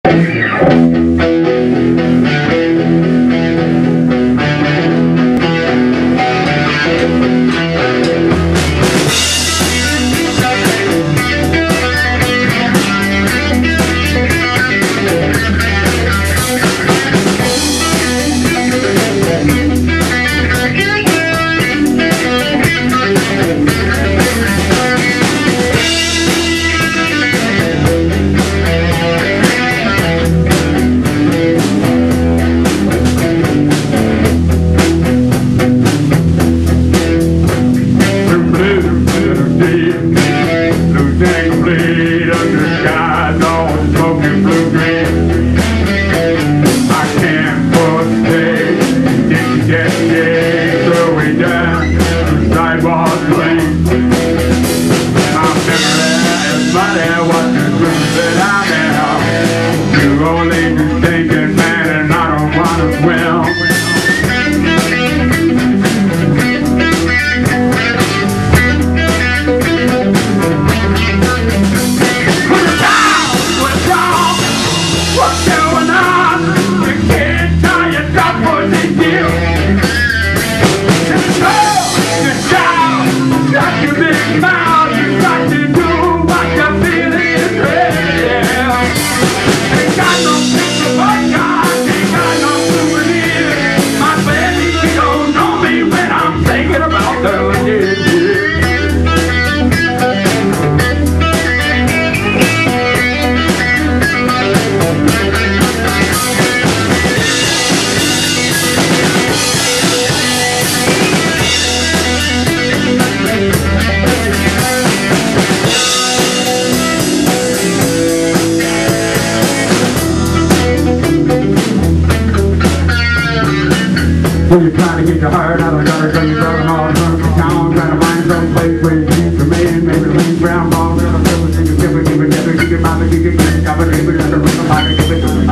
So you're trying to get your heart out of the gutter, so you're driving all across the town, trying to find some place where you can come in, maybe lean brown ball, little silver, you can give it, you can mama, you can give it, let the rhythm body give it to me.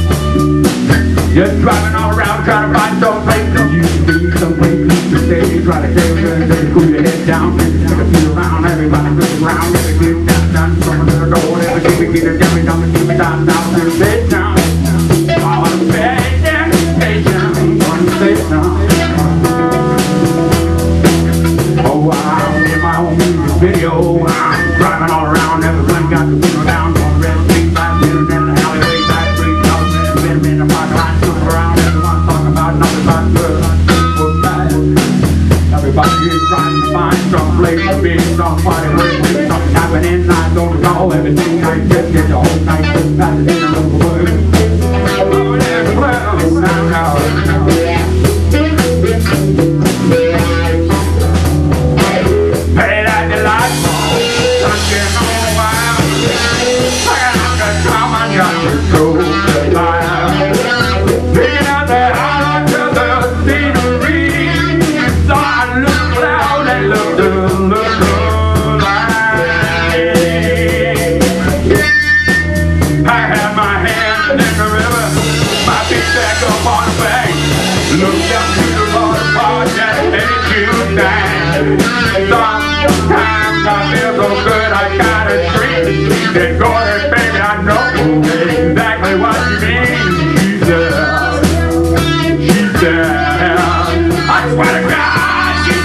Just driving all around, trying to find some place that you can be, some place you can stay, try to stay good, then cool your head down, take a few around, everybody goes around, every get down, from the door, every give it, every down, to the bed down, all the bed. Oh, I'm in my own music video. I'm driving all around, everyone got the window down. Going red street, back in the alleyway, back street, been in the parking lot, looking around, everyone talking about nothing but good. Everybody is trying to find some place to be, some party where something happening. I don't know everything. I just get the whole night, just pass it in a little word. Oh, there's a well, now. Sometimes I feel so good I gotta drink. Then go ahead, baby, I know exactly what you mean. She said, I swear to God, she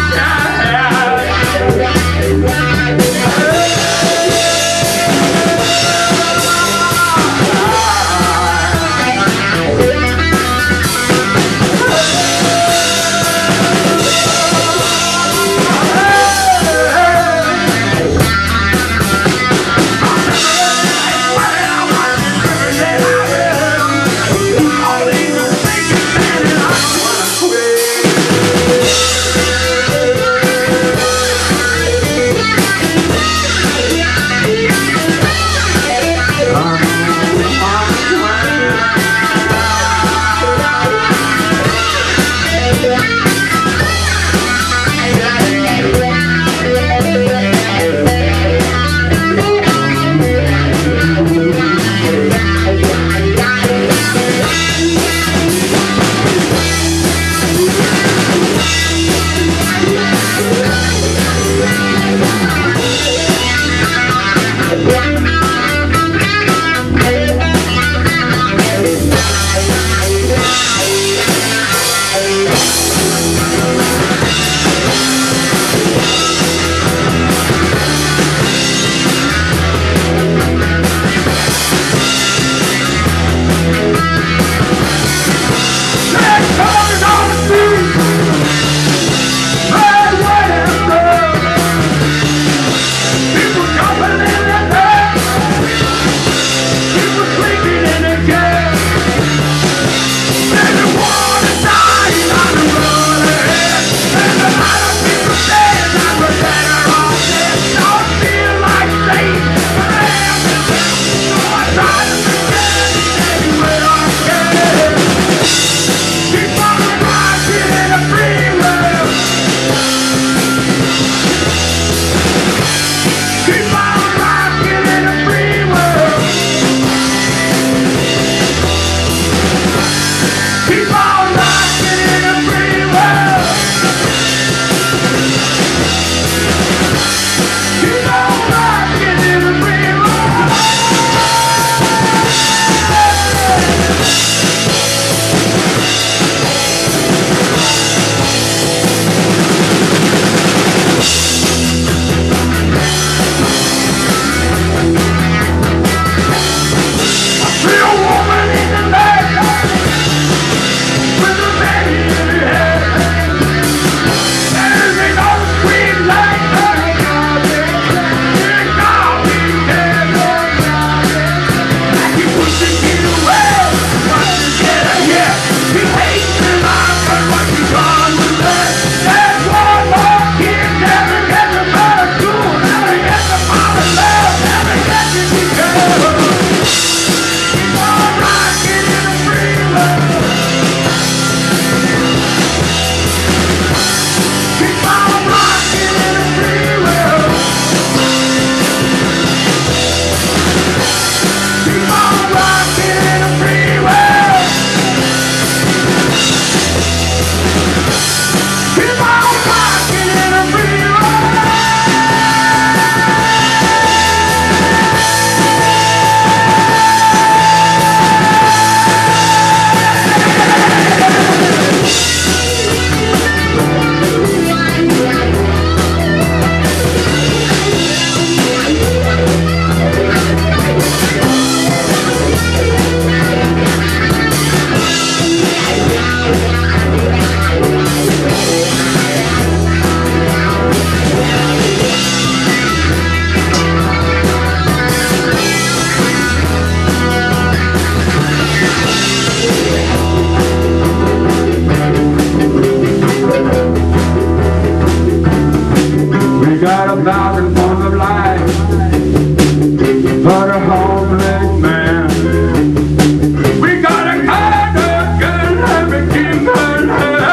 1,000 forms of life for the homeless man. We gotta kind of get everything good.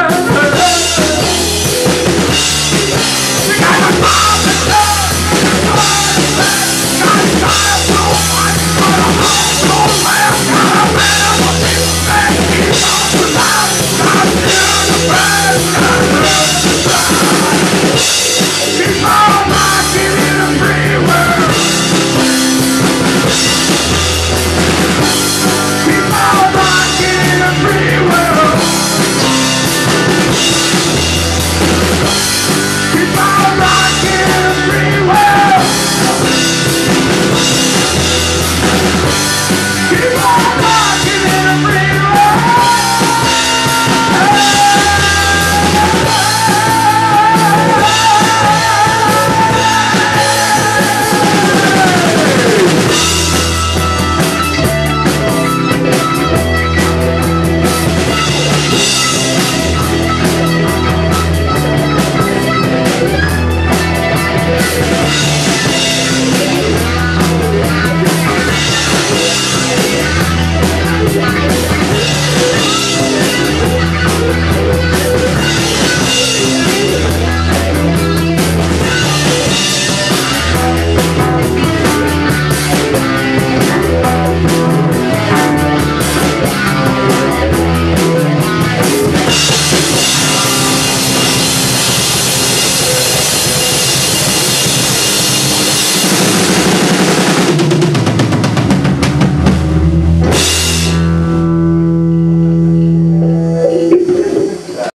We gotta find the love, gotta so much for the homeless man. Gotta man, what people say, keep on the line, gotta feel the pain, gotta feel the pain. Keep on rocking in a free world. Keep on rocking in a free world. Keep on rocking in a free world. Keep on rocking in a free world. Yeah.